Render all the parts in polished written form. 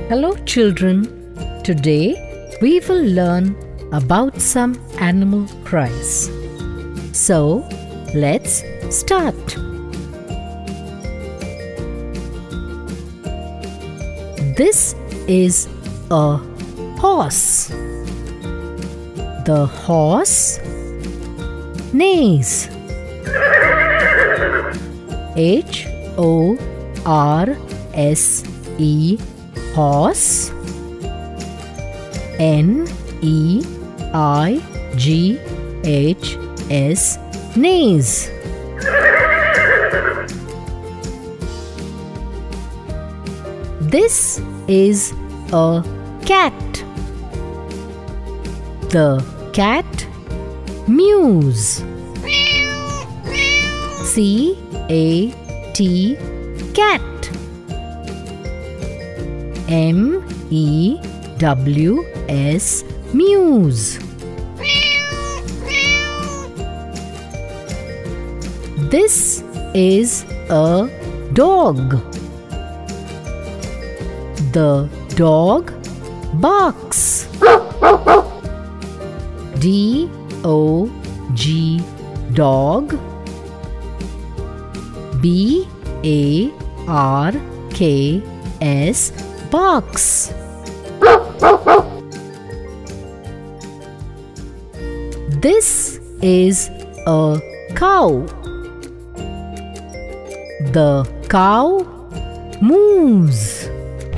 Hello children, today we will learn about some animal cries. So let's start. This is a horse. The horse neighs. H-O-R-S-E horse. N-E-I-G-H-S neighs. This is a cat. The cat mews. C-A-T cat. M-E-W-S mews. This is a dog. The dog barks. D-O-G dog. B-A-R-K-S barks. This is a cow. The cow moves.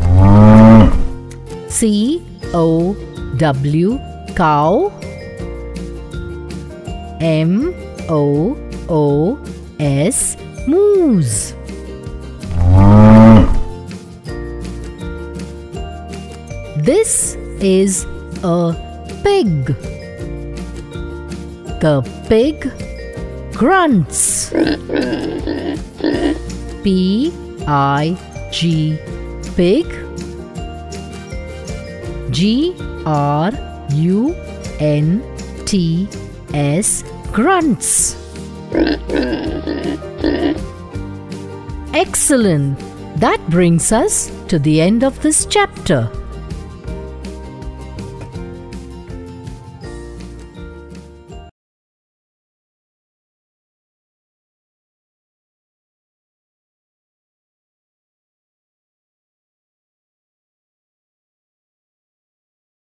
C-O-W cow. M-O-O-S moves. This is a pig. The pig grunts. P-I-G pig. G-R-U-N-T-S grunts. Excellent! That brings us to the end of this chapter.